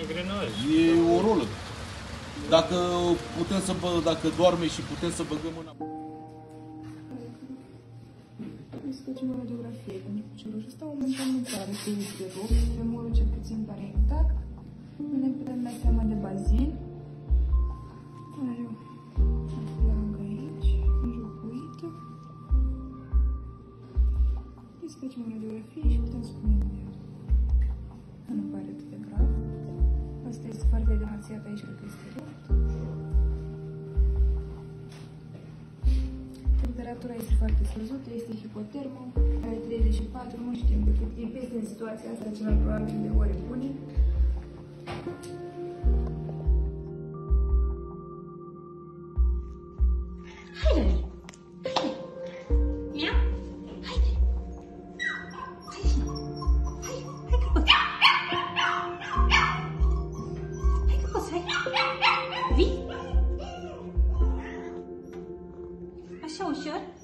angrenaj. E o rolă. Dacă putem să dacă doarme și putem să băgăm mâna. Să facem o radiografie pentru pucelușul ăsta. Momentan nu pare că este rupt, femurul cel puțin pare intact. Nu ne putem da seama de bazin. Are o plangă aici, înjocuită. Să facem o radiografie și putem spune de ea. Nu pare atât de grav. Asta este foarte demarțiat aici, cred că este rupt. Temperatura este foarte scăzută, este hipotermă, are 34, nu știm de cât timp este în situația asta, cel mai probabil de ore bune. Haide! Haide! Miau! Haide! Haide și noi! Hai! Hai căpăț! Hai căpăț, hai! Vii? Așa ușor?